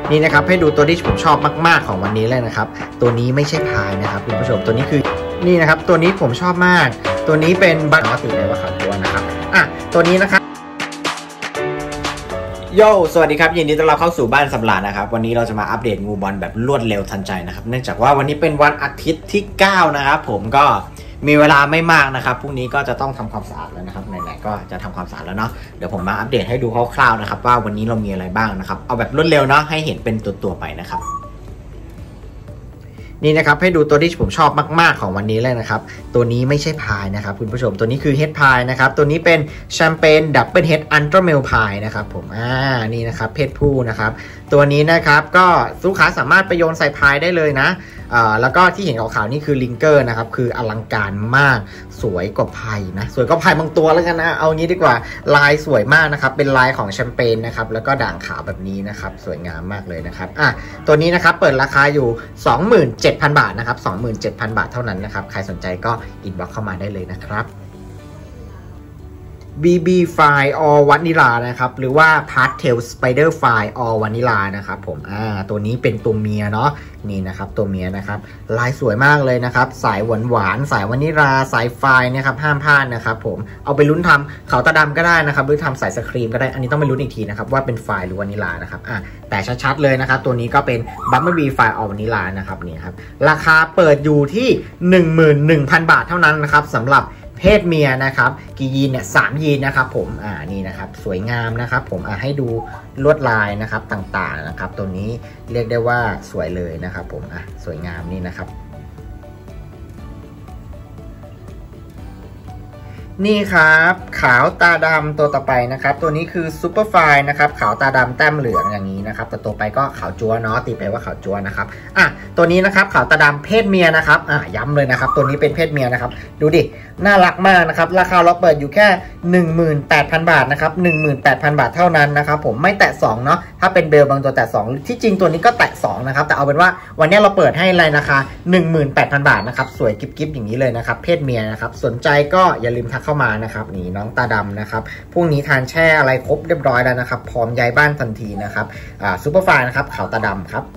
นี่นะครับให้ดูตัวที่ผมชอบมากๆของวันนี้เลยนะครับตัวนี้ไม่ใช่พายนะครับคุณผู้ชมตัวนี้คือนี่นะครับตัวนี้ผมชอบมากตัวนี้เป็นบัตรติดเลยว่าขาวตัวนะครับตัวนี้นะครับโยสวัสดีครับยินดีต้อนรับเข้าสู่บ้านสำราญนะครับวันนี้เราจะมาอัปเดตงูบอลแบบรวดเร็วทันใจนะครับเนื่องจากว่าวันนี้เป็นวันอาทิตย์ที่9นะครับผมก็มีเวลาไม่มากนะครับพรุ่งนี้ก็จะต้องทำความสะอาดแล้วนะครับไหนๆก็จะทำความสะอาดแล้วเนาะเดี๋ยวผมมาอัปเดตให้ดูคร่าวๆนะครับว่าวันนี้เรามีอะไรบ้างนะครับเอาแบบรวดเร็วเนาะให้เห็นเป็นตัวๆไปนะครับนี่นะครับให้ดูตัวที่ผมชอบมากๆของวันนี้เลยนะครับตัวนี้ไม่ใช่พายนะครับคุณผู้ชมตัวนี้คือเฮดพายนะครับตัวนี้เป็นแชมเปญดับเบิลเฮดอันเตอร์เมลพายนะครับผมนี่นะครับเพศผู้นะครับตัวนี้นะครับก็ลูกค้าสามารถไปโยนใส่พายได้เลยนะแล้วก็ที่เห็นขาวๆนี่คือลิงเกอร์นะครับคืออลังการมากสวยกว่าพายนะสวยกว่าพายบางตัวแล้วกันนะเอางี้ดีกว่าลายสวยมากนะครับเป็นลายของแชมเปญนะครับแล้วก็ด่างขาวแบบนี้นะครับสวยงามมากเลยนะครับตัวนี้นะครับเปิดราคาอยู่ 27,000 บาทนะครับ 27,000 บาทเท่านั้นนะครับใครสนใจก็อินบ็อกซ์เข้ามาได้เลยนะครับBB File All Vanilla นะครับหรือว่า Pastel Spider File All Vanilla นะครับผมตัวนี้เป็นตัวเมียเนาะนี่นะครับตัวเมียนะครับลายสวยมากเลยนะครับสายหวานสายวานิลาสายไฟนะครับห้ามพลาดนะครับผมเอาไปลุ้นทำขาวตาดำก็ได้นะครับหรือทำสายสครีมก็ได้อันนี้ต้องไปลุ้นอีกทีนะครับว่าเป็นไฟล์หรือวานิลานะครับแต่ชัดๆเลยนะครับตัวนี้ก็เป็น Bumblebee File All Vanilla นะครับนี่ครับราคาเปิดอยู่ที่ 11,000 บาทเท่านั้นนะครับสำหรับเพศเมียนะครับกี่ยีนเนี่ย3ยีนนะครับผมนี่นะครับสวยงามนะครับผมให้ดูลวดลายนะครับต่างๆนะครับตัวนี้เรียกได้ว่าสวยเลยนะครับผมสวยงามนี่นะครับนี่ครับขาวตาดำตัวต่อไปนะครับตัวนี้คือซูเปอร์ไฟล์นะครับขาวตาดำแต้มเหลืองอย่างนี้นะครับแต่ตัวไปก็ขาวจั๊วเนาะตีไปว่าขาวจั๊วนะครับตัวนี้นะครับขาวตาดำเพศเมียนะครับย้ำเลยนะครับตัวนี้เป็นเพศเมียนะครับดูดิน่ารักมากนะครับราคาเราเปิดอยู่แค่ 18,000 บาทนะครับ 18,000 บาทเท่านั้นนะครับผมไม่แตะ2เนาะถ้าเป็นเบลบางตัวแตะ2ที่จริงตัวนี้ก็แตะ2นะครับแต่เอาเป็นว่าวันนี้เราเปิดให้ในราคา 18,000 บาทนะครับสวยกิ๊บๆอย่างนี้เลยนะครับเพศเมียนะครับสนใจก็อย่าลืมทักเข้ามานะครับนี่น้องตาดำนะครับพรุ่งนี้ทานแช่อะไรครบเรียบร้อยแล้วนะครับพร้อมย้ายบ้านทันทีนะครับซูเปอร์ไฟล์นะครับขาวตาดำครับ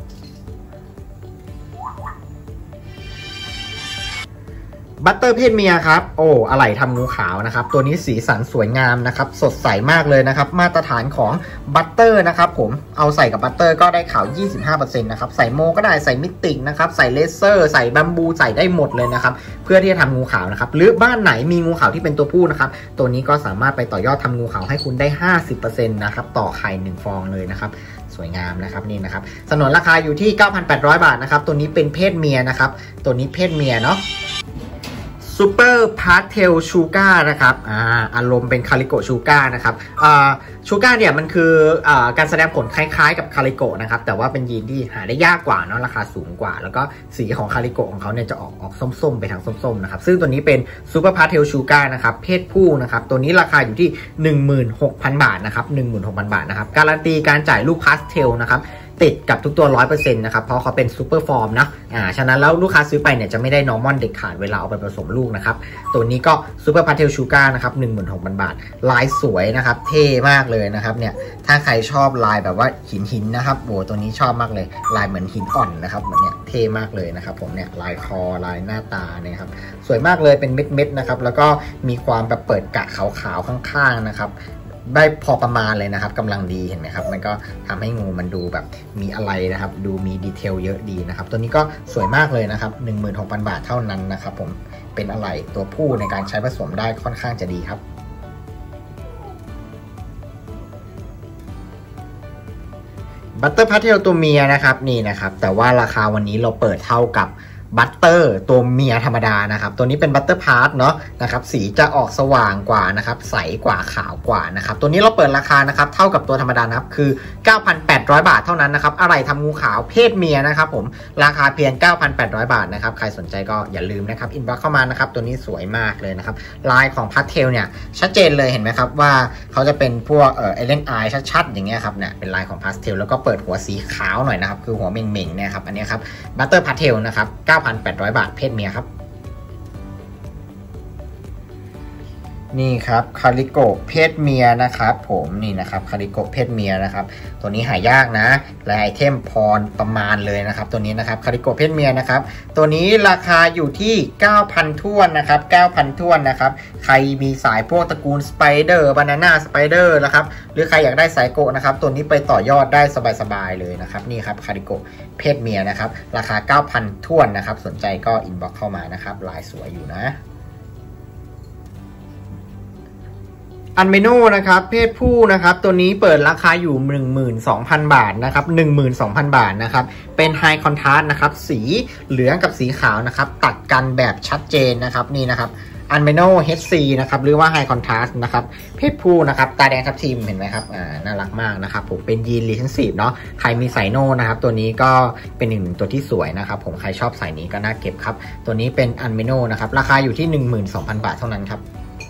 บัตเตอร์เพศเมียครับอะไหล่ทำงูขาวนะครับตัวนี้สีสันสวยงามนะครับสดใสมากเลยนะครับมาตรฐานของบัตเตอร์นะครับผมเอาใส่กับบัตเตอร์ก็ได้ขาว 25% นะครับใส่โมก็ได้ใส่มิติกนะครับใส่เลเซอร์ใส่บัมบูใส่ได้หมดเลยนะครับเพื่อที่จะทำงูขาวนะครับหรือบ้านไหนมีงูขาวที่เป็นตัวผู้นะครับตัวนี้ก็สามารถไปต่อยอดทำงูขาวให้คุณได้ 50% นะครับต่อไข่1ฟองเลยนะครับสวยงามนะครับนี่นะครับสนนราคาอยู่ที่ 9,800 บาทนะครับตัวนี้เป็นเพศเมียนะครับตัวนี้เพศเมียเนาะซูเปอร์พาสเทลชูการ์นะครับอารมณ์เป็นคาริโกชูการ์นะครับชูการ์เนี่ยมันคือการแสดงผลคล้ายๆกับคาริโกนะครับแต่ว่าเป็นยีนที่หาได้ยากกว่าเนาะราคาสูงกว่าแล้วก็สีของคาริโกของเขาเนี่ยจะออกส้มๆไปทางส้มๆนะครับซึ่งตัวนี้เป็นซูเปอร์พาสเทลชูการ์นะครับเพศผู้นะครับตัวนี้ราคาอยู่ที่ 16,000 บาทนะครับ 16,000 บาทนะครับการันตีการจ่ายลูกพาสเทลนะครับติดกับทุกตัว 100% นะครับเพราะเขาเป็นซูเปอร์ฟอร์มนะฉะนั้นแล้วลูกค้าซื้อไปเนี่ยจะไม่ได้นอร์มอนเด็ดขาดเวลาเอาไปผสมลูกนะครับตัวนี้ก็ซูเปอร์พาสเทลชูการ์นะครับ 16,000 บาทลายสวยนะครับเท่มากเลยนะครับเนี่ยถ้าใครชอบลายแบบว่าหินนะครับโอ้ตัวนี้ชอบมากเลยลายเหมือนหินอ่อนนะครับเหมือนเนี่ยเท่มากเลยนะครับผมเนี่ยลายคอลายหน้าตาเนี่ยครับสวยมากเลยเป็นเม็ดๆนะครับแล้วก็มีความแบบเปิดกะขาวๆข้างๆนะครับได้พอประมาณเลยนะครับกำลังดีเห็นไหมครับมันก็ทำให้งูมันดูแบบมีอะไรนะครับดูมีดีเทลเยอะดีนะครับตัวนี้ก็สวยมากเลยนะครับ 16,000 บาทเท่านั้นนะครับผมเป็นอะไรตัวผู้ในการใช้ผสมได้ค่อนข้างจะดีครับบัตเตอร์พาสเทลตัวเมียนะครับนี่นะครับแต่ว่าราคาวันนี้เราเปิดเท่ากับบัตเตอร์ตัวเมียธรรมดานะครับตัวนี้เป็นบัตเตอร์พาร์ทเนาะนะครับสีจะออกสว่างกว่านะครับใสกว่าขาวกว่านะครับตัวนี้เราเปิดราคานะครับเท่ากับตัวธรรมดานะครับคือ 9,800 บาทเท่านั้นนะครับอะไรทำงูขาวเพศเมียนะครับผมราคาเพียง 9,800 บาทนะครับใครสนใจก็อย่าลืมนะครับอินบ็อกซ์เข้ามานะครับตัวนี้สวยมากเลยนะครับลายของพาสเทลเนี่ยชัดเจนเลยเห็นไหมครับว่าเขาจะเป็นพวกเอเลนไอชัดๆอย่างเงี้ยครับเนี่ยเป็นลายของพาสเทลแล้วก็เปิดหัวสีขาวหน่อยนะครับคือหัวเม่งๆเนี่ยครับอันนี้ครับบัตเตอร์พาสเทลนะครับ 9,800 บาทเพศเมียครับนี่ครับคาริโกะเพศเมียนะครับผมนี่นะครับคาริโกะเพศเมียนะครับตัวนี้หายากนะและไอเทมพรประมาณเลยนะครับตัวนี้นะครับคาริโกะเพศเมียนะครับตัวนี้ราคาอยู่ที่ 9,000 ถ้วนนะครับ 9,000 ถ้วนนะครับใครมีสายพวกตระกูลสไปเดอร์บานาน่าสไปเดอร์นะครับหรือใครอยากได้สายโกะนะครับตัวนี้ไปต่อยอดได้สบายๆเลยนะครับนี่ครับคาริโกะเพศเมียนะครับราคา 9,000 ถ้วนนะครับสนใจก็อินบ็อกซ์เข้ามานะครับลายสวยอยู่นะอันเมโนนะครับเพศผู้นะครับตัวนี้เปิดราคาอยู่ 12,000 บาทนะครับ 12,000 บาทนะครับเป็นไฮคอนทราสต์นะครับสีเหลืองกับสีขาวนะครับตัดกันแบบชัดเจนนะครับนี่นะครับอันเมโน HC นะครับหรือว่าไฮคอนทราสต์นะครับเพศผู้นะครับตาแดงทับทิมเห็นไหมครับน่ารักมากนะครับผมเป็นยีนรีเทนซีฟเนาะใครมีสายโนนะครับตัวนี้ก็เป็นหนึ่งตัวที่สวยนะครับผมใครชอบสายนี้ก็น่าเก็บครับตัวนี้เป็นอันเมโนนะครับราคาอยู่ที่ 12,000 บาทเท่านั้นครับ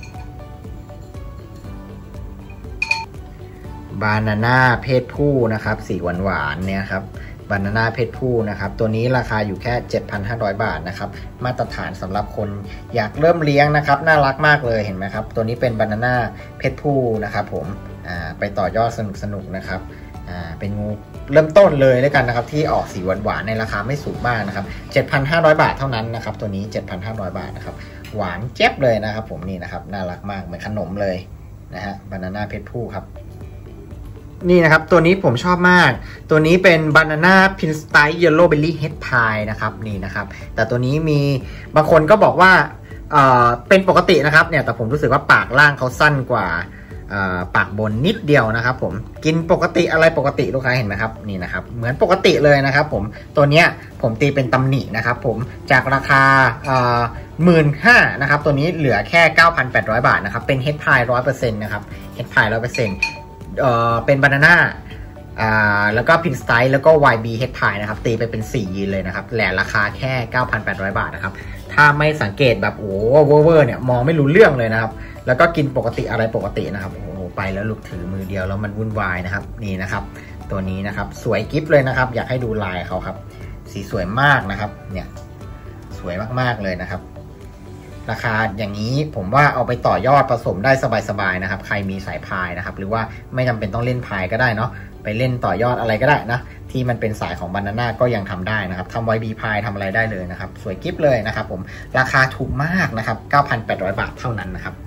บานาน่าเพศผู้นะครับสีหวานๆเนี่ยครับบานาน่าเพศผู้นะครับตัวนี้ราคาอยู่แค่ 7,500 บาทนะครับมาตรฐานสำหรับคนอยากเริ่มเลี้ยงนะครับน่ารักมากเลยเห็นไหมครับตัวนี้เป็นบานาน่าเพศผู้นะครับผมไปต่อยอดสนุกนะครับเป็นงูเริ่มต้นเลยด้วยกันนะครับที่ออกสีหวานๆในราคาไม่สูงมากนะครับ 7,500 บาทเท่านั้นนะครับตัวนี้ 7,500 บาทนะครับหวานเจี๊ยบเลยนะครับผมนี่นะครับน่ารักมากเหมือนขนมเลยนะฮะบานาน่าเพศผู้ครับนี่นะครับตัวนี้ผมชอบมากตัวนี้เป็น Banana Pinstripe Yellow Belly Head Pie นะครับนี่นะครับแต่ตัวนี้มีบางคนก็บอกว่าเป็นปกตินะครับเนี่ยแต่ผมรู้สึกว่าปากล่างเขาสั้นกว่าปากบนนิดเดียวนะครับผมกินปกติอะไรปกติลูกค้าเห็นไหมครับนี่นะครับเหมือนปกติเลยนะครับผมตัวเนี้ยผมตีเป็นตำหนินะครับผมจากราคา15,000นะครับตัวนี้เหลือแค่ 9,800 บาทนะครับเป็น Head Pie 100% นะครับ Head Pie 100%เป็นบานาน่าแล้วก็พินสไตล์แล้วก็ YB Head Pie นะครับตีไปเป็น4ยีนเลยนะครับแหล่ราคาแค่ 9,800 บาทนะครับถ้าไม่สังเกตแบบโอ้เวอร์เนี่ยมองไม่รู้เรื่องเลยนะครับแล้วก็กินปกติอะไรปกตินะครับโอ้ไปแล้วลูกถือมือเดียวแล้วมันวุ่นวายนะครับนี่นะครับตัวนี้นะครับสวยกิ๊บเลยนะครับอยากให้ดูลายเขาครับสีสวยมากนะครับเนี่ยสวยมากๆเลยนะครับราคาอย่างนี้ผมว่าเอาไปต่อยอดผสมได้สบายๆนะครับใครมีสายพายนะครับหรือว่าไม่จำเป็นต้องเล่นพายก็ได้เนาะไปเล่นต่อยอดอะไรก็ได้นะที่มันเป็นสายของบานาน่าก็ยังทำได้นะครับทำ YB พายทำอะไรได้เลยนะครับสวยกิ๊บเลยนะครับผมราคาถูกมากนะครับ 9,800 บาทเท่านั้นนะครับ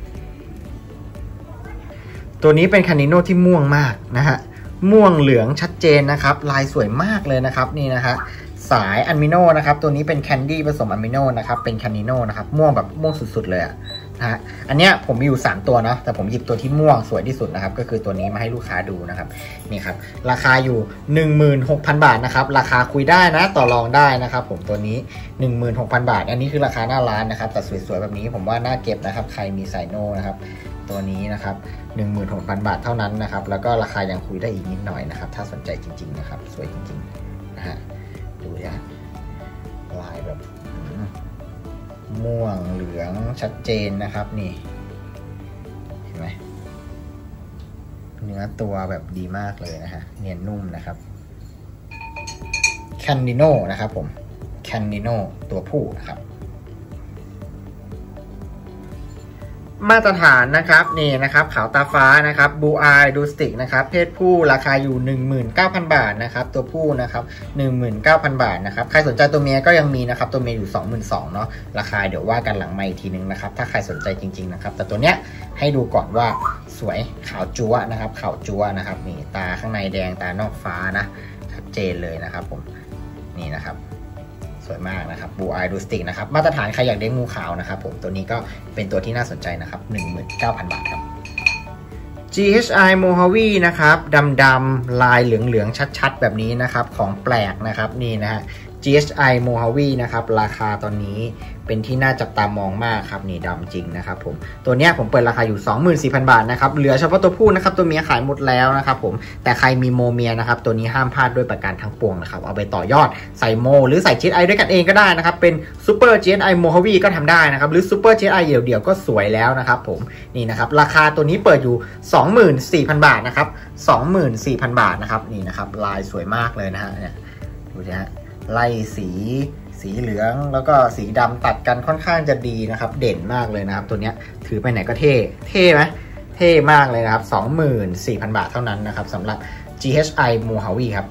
ตัวนี้เป็นคานิโนที่ม่วงมากนะฮะม่วงเหลืองชัดเจนนะครับลายสวยมากเลยนะครับนี่นะฮะสายอันมิโนนะครับตัวนี้เป็นแคนดี้ผสมอันมิโนนะครับเป็นคานิโนนะครับม่วงแบบม่วงสุดๆเลยนะฮะอันเนี้ยผมมีอยู่3ตัวเนาะแต่ผมหยิบตัวที่ม่วงสวยที่สุดนะครับก็คือตัวนี้มาให้ลูกค้าดูนะครับนี่ครับราคาอยู่ 16,000 บาทนะครับราคาคุยได้นะต่อรองได้นะครับผมตัวนี้ 16,000 บาทอันนี้คือราคาหน้าร้านนะครับแต่สวยๆแบบนี้ผมว่าน่าเก็บนะครับใครมีสายโนนะครับตัวนี้นะครับ 16,000 บาทเท่านั้นนะครับแล้วก็ราคายังคุยได้อีกนิดหน่อยนะครับถ้าสนใจจริงๆนะครับสวยจริงๆนะฮะดูนะลายแบบม่วงเหลืองชัดเจนนะครับนี่เห็นไหมเนื้อตัวแบบดีมากเลยนะฮะเนียนนุ่มนะครับแคนดิโนนะครับผมแคนดิโนตัวผู้นะครับมาตรฐานนะครับนี่นะครับขาวตาฟ้านะครับบูอายดูสติกนะครับเพศผู้ราคาอยู่ 19,000 บาทนะครับตัวผู้นะครับ 19,000 บาทนะครับใครสนใจตัวเมียก็ยังมีนะครับตัวเมียอยู่ 22,000 เนาะราคาเดี๋ยวว่ากันหลังไมค์ทีนึงนะครับถ้าใครสนใจจริงๆนะครับแต่ตัวเนี้ยให้ดูก่อนว่าสวยขาวจั๊วนะครับขาวจั๊วนะครับนี่ตาข้างในแดงตานอกฟ้านะชัดเจนเลยนะครับผมนี่นะครับสวยมากนะครับบูอายดูสติกนะครับมาตรฐานใครอยากเลี้ยงงูขาวนะครับผมตัวนี้ก็เป็นตัวที่น่าสนใจนะครับ 19,000 บาทครับ GHI Mojave นะครับดำๆลายเหลืองๆชัดๆแบบนี้นะครับของแปลกนะครับนี่นะฮะ GHI Mojave นะครับราคาตอนนี้เป็นที่น่าจับตามองมากครับนี่ดำจริงนะครับผมตัวเนี้ยผมเปิดราคาอยู่ 24,000 บาทนะครับเหลือเฉพาะตัวผู้นะครับตัวเมียขายหมดแล้วนะครับผมแต่ใครมีโมเมียนะครับตัวนี้ห้ามพลาดด้วยประการทั้งปวงนะครับเอาไปต่อยอดใส่โมหรือใส่ GHI ด้วยกันเองก็ได้นะครับเป็น Super GHI Mojave ก็ทำได้นะครับหรือ Super GHI เดี่ยวๆก็สวยแล้วนะครับผมนี่นะครับราคาตัวนี้เปิดอยู่ 24,000 บาทนะครับ 24,000 บาทนะครับนี่นะครับลายสวยมากเลยนะฮะเนี่ยดูสิฮะไล่สีเหลืองแล้วก็สีดำตัดกันค่อนข้างจะดีนะครับเด่นมากเลยนะครับตัวเนี้ยถือไปไหนก็เท่ไหมเท่มากเลยนะครับ 24,000 บาทเท่านั้นนะครับสำหรับ GHI Mojave ครับ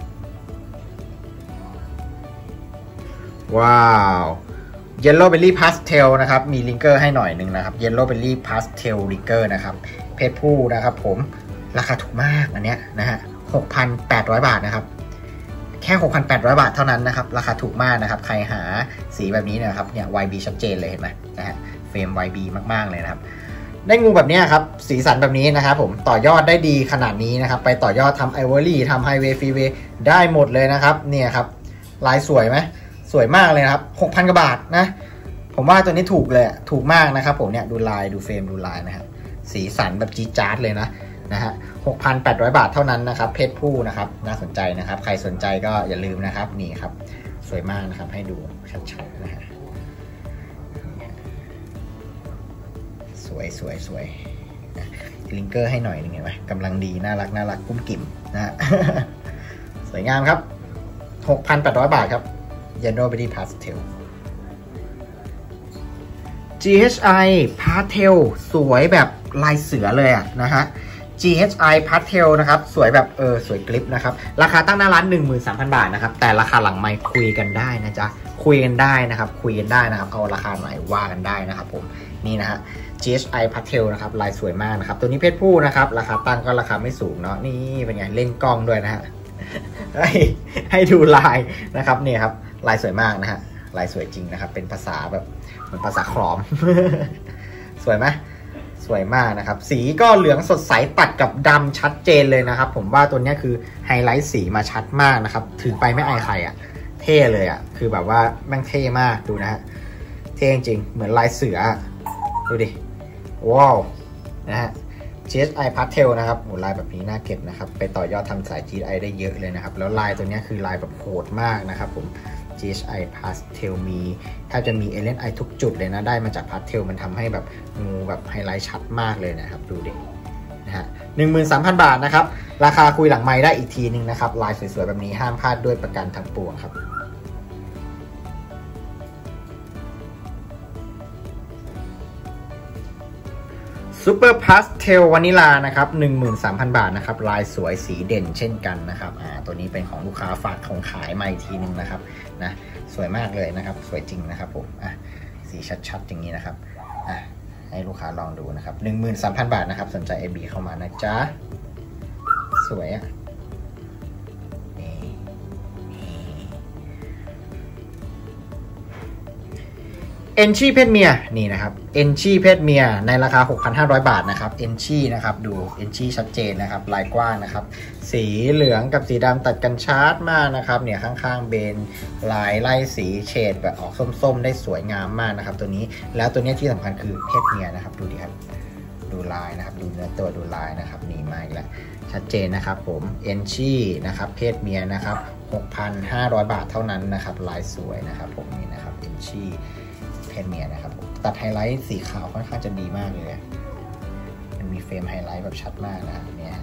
ว้าว Yellow Belly Pastel นะครับมีลิงเกอร์ให้หน่อยหนึ่งนะครับ Yellow Belly Pastel ลิงเกอร์นะครับเพศผู้นะครับผมราคาถูกมากอันเนี้ยนะฮะ 6,800 บาทนะครับแค่ 6,800 บาทเท่านั้นนะครับราคาถูกมากนะครับใครหาสีแบบนี้นะครับเนี่ย YB ชัดเจนเลยเห็นไหมนะฮะเฟรม YB มากๆเลยนะครับได้งูแบบนี้ครับสีสันแบบนี้นะครับผมต่อยอดได้ดีขนาดนี้นะครับไปต่อยอดทำไอวอรี่ทำไฮเวย์ฟรีเวย์ได้หมดเลยนะครับเนี่ยครับลายสวยไหมสวยมากเลยนะครับ 6,000 กว่าบาทนะผมว่าตัวนี้ถูกเลยถูกมากนะครับผมเนี่ยดูลายดูเฟรมดูลายนะครับสีสันแบบจี๊ดจ๊าดเลยนะฮะ 6,800 บาทเท่านั้นนะครับเพศผู้นะครับน่าสนใจนะครับใครสนใจก็อย่าลืมนะครับนี่ครับสวยมากนะครับให้ดูชัดๆนะฮะสวยลิงเกอร์ให้หน่อยนึงเห็นไหมกำลังดีน่ารักกุ้มกิ่มนะฮะ สวยงามครับ 6,800 บาทครับ Yellow Belly Pastel GHI Pastel สวยแบบลายเสือเลยนะฮะ GHI Pastel นะครับสวยแบบสวยกริปนะครับราคาตั้งหน้าร้าน 13,000 บาทนะครับแต่ราคาหลังไมค์คุยกันได้นะจ๊ะคุยกันได้นะครับเอาราคาไหนว่ากันได้นะครับผมนี่นะฮะ GHI Pastel นะครับลายสวยมากนะครับตัวนี้เพศผู้นะครับราคาตั้งก็ราคาไม่สูงเนาะนี่เป็นไงเล่นกล้องด้วยนะฮะ ให้ดูลายนะครับนี่ครับลายสวยมากนะฮะลายสวยจริงนะครับเป็นภาษาแบบเหมือนภาษาขลอม สวยไหมสวยมากนะครับสีก็เหลืองสดใสตัดกับดำชัดเจนเลยนะครับผมว่าตัวนี้คือไฮไลท์สีมาชัดมากนะครับถือไปไม่อายใครอ่ะเท่เลยอ่ะคือแบบว่าแม่งเท่มากดูนะฮะเท่จริงเหมือนลายเสือดูดิว้าวนะฮะ GHI Pastel นะครับลายแบบนี้น่าเก็บนะครับไปต่อยอดทำสาย GHI ได้เยอะเลยนะครับแล้วลายตัวนี้คือลายแบบโหดมากนะครับผม GHI Pastel มีแทบจะมี Alien Eye ทุกจุดเลยนะได้มาจาก Pastel มันทำให้แบบงูแบบไฮไลท์ชัดมากเลยนะครับดูดินะฮะ 13,000 บาทนะครับราคาคุยหลังไมค์ได้อีกทีนึงนะครับลายสวยๆแบบนี้ห้ามพลาดด้วยประกันทั้งปวงครับซูเปอร์พาสเทลวานิลานะครับ 13,000 บาทนะครับลายสวยสีเด่นเช่นกันนะครับตัวนี้เป็นของลูกค้าฝากของขายมาอีกทีนึงนะครับนะสวยมากเลยนะครับสวยจริงนะครับผมสีชัดๆอย่างนี้นะครับให้ลูกค้าลองดูนะครับ 13,000 บาทนะครับสนใจ AB เข้ามานะจ๊ะสวยเอนชี่เพศเมียนี่นะครับเอนชี่เพศเมียในราคา 6,500 บาทนะครับเอนชี่นะครับดูเอนชี่ชัดเจนนะครับลายกว้างนะครับสีเหลืองกับสีดำตัดกันชัดมากนะครับเนี่ยข้างๆเบนลายไล่สีเฉดแบบออกส้มๆได้สวยงามมากนะครับตัวนี้แล้วตัวนี้ที่สำคัญคือเพศเมียนะครับดูดิครับดูลายนะครับดูเนื้อตัวดูลายนะครับนี่มาอีกแล้วชัดเจนนะครับผมเอนชี่นะครับเพศเมียนะครับ 6,500 บาทเท่านั้นนะครับลายสวยนะครับผมนี่นะครับเอนชี่เพศเมียนะครับตัดไฮไลท์สีขาวค่อนข้างจะดีมากเลยมันมีเฟรมไฮไลท์แบบชัดมากนะเนี่ย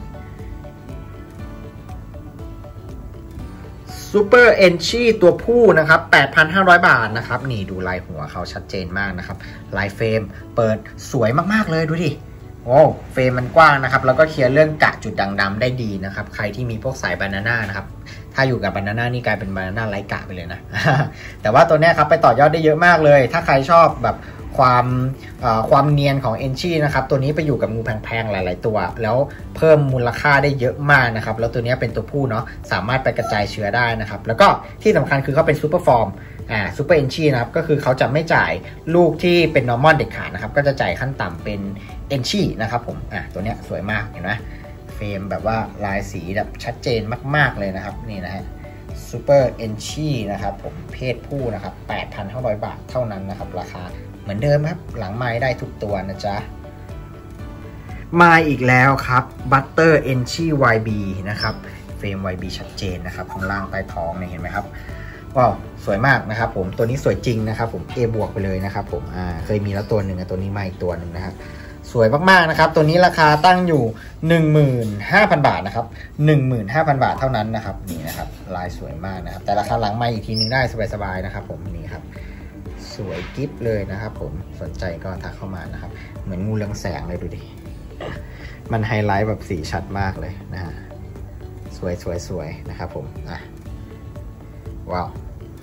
ซูเปอร์เอนชี่ตัวผู้นะครับ 8,500 บาทนะครับนี่ดูลายหัวเขาชัดเจนมากนะครับลายเฟรมเปิดสวยมากๆเลยดูดิโอ้เฟรมมันกว้างนะครับแล้วก็เคลียร์เรื่องกะจุดด่างดำได้ดีนะครับใครที่มีพวกสายบานาน่านะครับถ้าอยู่กับบานาน่านี่กลายเป็นบานาน่าไร้กะไปเลยนะ แต่ว่าตัวนี้ครับไปต่อยอดได้เยอะมากเลยถ้าใครชอบแบบความเนียนของเอนชี่นะครับตัวนี้ไปอยู่กับงูแพงๆหลายๆตัวแล้วเพิ่มมูลค่าได้เยอะมากนะครับแล้วตัวนี้เป็นตัวผู้เนาะสามารถไปกระจายเชื้อได้นะครับแล้วก็ที่สำคัญคือเขาเป็นซูเปอร์ฟอร์มซูเปอร์เอนชี่นะครับก็คือเขาจะไม่จ่ายลูกที่เป็นนอร์มอนเด็ดขาดนะครับก็จะจ่ายขั้นต่ำเป็นเอนชี่นะครับผมตัวนี้สวยมากเห็นไหมเฟรมแบบว่าลายสีแบบชัดเจนมากๆเลยนะครับนี่นะฮะซูเปอร์เอนชี่นะครับผมเพศผู้นะครับ 8,500 บาทเท่านั้นนะครับราคาเหมือนเดิมครับหลังไม้ได้ทุกตัวนะจ๊ะมาอีกแล้วครับบัตเตอร์เอนชี่ YB นะครับเฟรม YB ชัดเจนนะครับข้างล่างใต้ท้องเนี่ยเห็นไหมครับว้าวสวยมากนะครับผมตัวนี้สวยจริงนะครับผม A บวกไปเลยนะครับผมเคยมีแล้วตัวหนึ่งตัวนี้มาอีกตัวหนึ่งนะฮะสสวยมากๆนะครับตัวนี้ราคาตั้งอยู่ 15,000 บาทนะครับ 15,000 บาทเท่านั้นนะครับนี่นะครับลายสวยมากนะครับแต่ราคาหลังไม่อีกทีนึงได้สบายๆนะครับผมนี่ครับสวยกิ๊บเลยนะครับผมสนใจก็ทักเข้ามานะครับเหมือนงูเรืองแสงเลยดูดิมันไฮไลท์แบบสีชัดมากเลยนะฮะสวยนะครับผมว้าว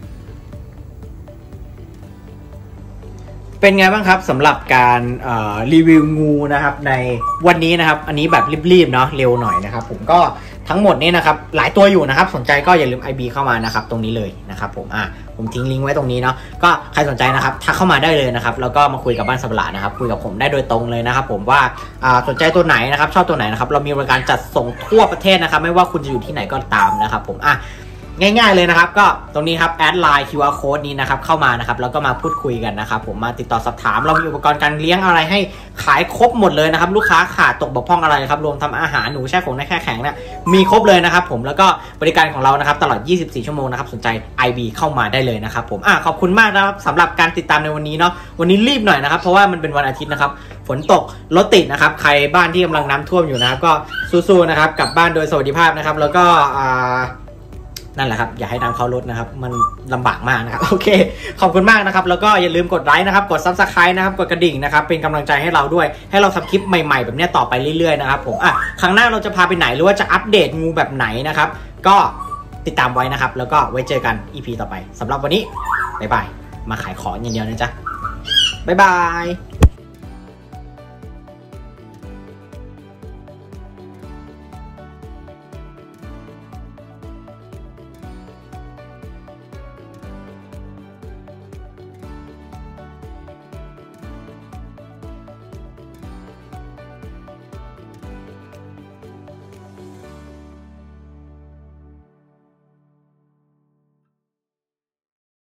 เป็นไงบ้างครับสำหรับการรีวิวงูนะครับในวันนี้นะครับอันนี้แบบรีบๆเนาะเร็วหน่อยนะครับผมก็ทั้งหมดนี่นะครับหลายตัวอยู่นะครับสนใจก็อย่าลืม IB เข้ามานะครับตรงนี้เลยนะครับผมผมทิ้งลิงก์ไว้ตรงนี้เนาะก็ใครสนใจนะครับทักเข้ามาได้เลยนะครับแล้วก็มาคุยกับบ้านสับหลานะครับคุยกับผมได้โดยตรงเลยนะครับผมว่าสนใจตัวไหนนะครับชอบตัวไหนนะครับเรามีบริการจัดส่งทั่วประเทศนะครับไม่ว่าคุณจะอยู่ที่ไหนก็ตามนะครับผมง่ายๆเลยนะครับก็ตรงนี้ครับแอดไลน์ QR Code นี้นะครับเข้ามานะครับแล้วก็มาพูดคุยกันนะครับผมมาติดต่อสอบถามเรามีอุปกรณ์การเลี้ยงอะไรให้ขายครบหมดเลยนะครับลูกค้าขาดตกบกพร่องอะไรครับรวมทำอาหารหนูแช่ของในแค่แข็งเนี่ยมีครบเลยนะครับผมแล้วก็บริการของเรานะครับตลอด24ชั่วโมงนะครับสนใจ IB เข้ามาได้เลยนะครับผมขอบคุณมากนะครับสำหรับการติดตามในวันนี้เนาะวันนี้รีบหน่อยนะครับเพราะว่ามันเป็นวันอาทิตย์นะครับฝนตกรถติดนะครับใครบ้านที่กำลังน้ำท่วมอยู่นะครับก็สู้ๆนะครับกลับบ้านโดยสวัสดิภาพนะครับแล้วก็นั่นแหละครับอย่าให้น้ำเข้ารถนะครับมันลำบากมากนะครับโอเคขอบคุณมากนะครับแล้วก็อย่าลืมกดไลค์นะครับกด Subscribe นะครับกดกระดิ่งนะครับเป็นกำลังใจให้เราด้วยให้เราทำคลิปใหม่ๆแบบนี้ต่อไปเรื่อยๆนะครับผมครั้งหน้าเราจะพาไปไหนหรือว่าจะอัปเดตงูแบบไหนนะครับก็ติดตามไว้นะครับแล้วก็ไว้เจอกัน EP ต่อไปสำหรับวันนี้บ๊ายบายมาขายของอย่างเดียวนะจ๊ะบ๊ายบาย